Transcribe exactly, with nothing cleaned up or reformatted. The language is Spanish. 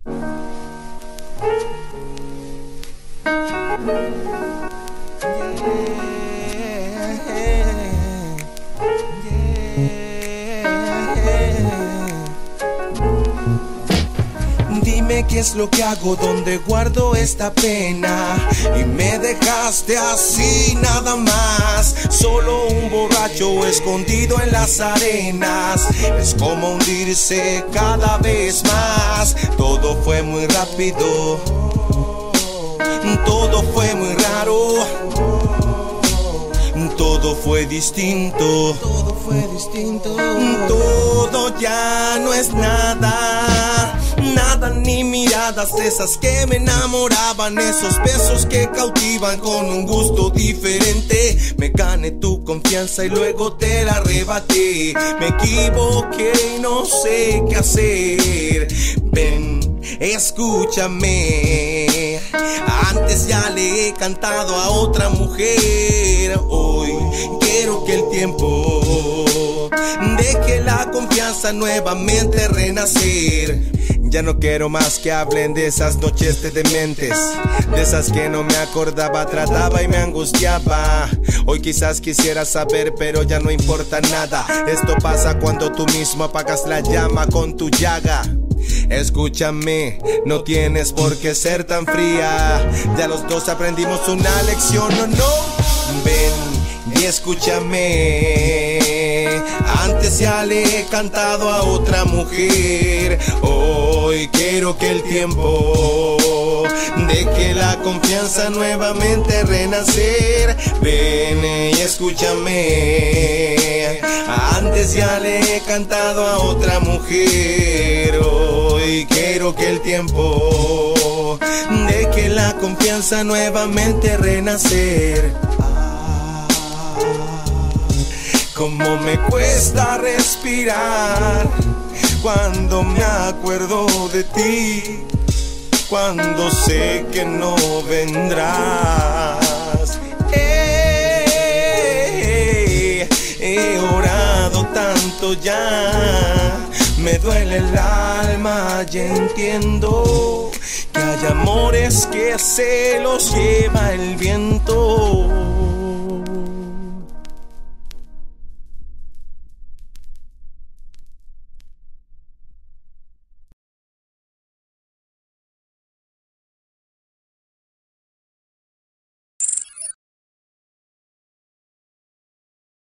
Dime qué es lo que hago, donde guardo esta pena y me dejaste así nada más. Solo un borracho escondido en las arenas. Es como hundirse cada vez más. Todo fue muy rápido, todo fue muy raro, todo fue distinto, todo fue distinto. Todo ya no es nada, nada ni miradas de esas que me enamoraban, esos besos que cautivan con un gusto diferente. Me gané tu confianza y luego te la arrebaté. Me equivoqué y no sé qué hacer. Ven, escúchame. Antes ya le he cantado a otra mujer. Hoy quiero que el tiempo deje la confianza nuevamente renacer. Ya no quiero más que hablen de esas noches de dementes, de esas que no me acordaba, trataba y me angustiaba. Hoy quizás quisiera saber, pero ya no importa nada. Esto pasa cuando tú mismo apagas la llama con tu llaga. Escúchame, no tienes por qué ser tan fría. Ya los dos aprendimos una lección, no, no. Ven y escúchame. Antes ya le he cantado a otra mujer. Hoy quiero que el tiempo deje la confianza nuevamente renacer. Ven y escúchame. Antes ya le he cantado a otra mujer. Hoy quiero que el tiempo deje la confianza nuevamente renacer. Cómo me cuesta respirar cuando me acuerdo de ti, cuando sé que no vendrás. He, he orado tanto ya, me duele el alma y entiendo que hay amores que se los lleva el viento.